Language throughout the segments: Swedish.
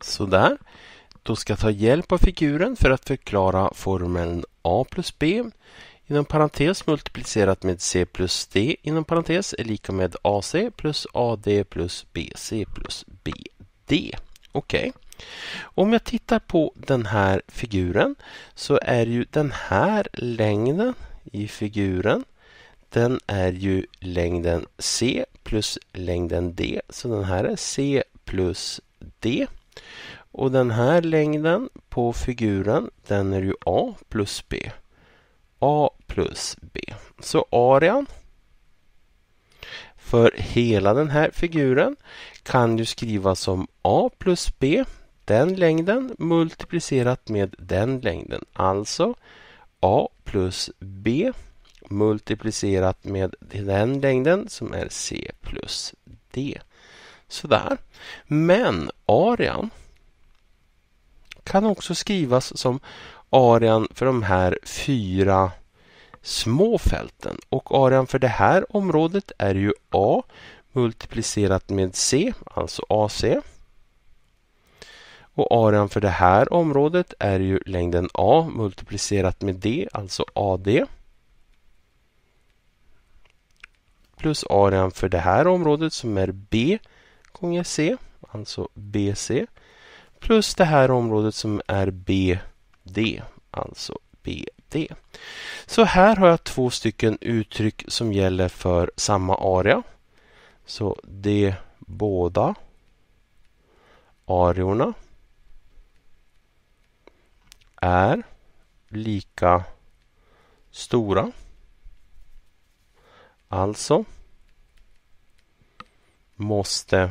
Sådär. Då ska jag ta hjälp av figuren för att förklara formeln a plus b inom parentes multiplicerat med c plus d inom parentes är lika med ac plus ad plus bc plus bd. Okej. Om jag tittar på den här figuren så är ju den här längden i figuren, den är ju längden c plus längden d. Så den här är c plus d. Och den här längden på figuren, den är ju a plus b. A plus b. Så arean för hela den här figuren kan ju skrivas som a plus b, den längden, multiplicerat med den längden. Alltså a plus b multiplicerat med den längden som är c plus d. Sådär. Men arean kan också skrivas som arean för de här 4 små fälten. Och arean för det här området är ju a multiplicerat med c, alltså AC. Och arean för det här området är ju längden a multiplicerat med d, alltså AD. Plus arean för det här området som är b gånger c, alltså BC. Plus det här området som är BD, alltså BD. Så här har jag 2 stycken uttryck som gäller för samma area. Så de båda areorna är lika stora. Alltså måste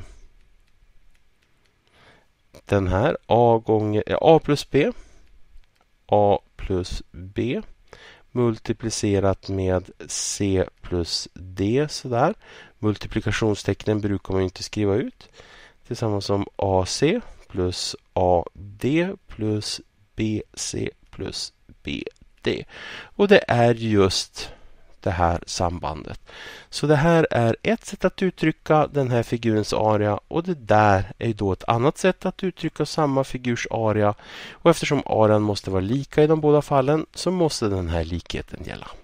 den här a plus b multiplicerat med c plus d, sådär. Multiplikationstecknen brukar man inte skriva ut. Tillsammans som AC plus AD plus BC plus BD. Och det är just det här sambandet. Så det här är ett sätt att uttrycka den här figurens area och det där är då ett annat sätt att uttrycka samma figurs area. Och eftersom arean måste vara lika i de båda fallen så måste den här likheten gälla.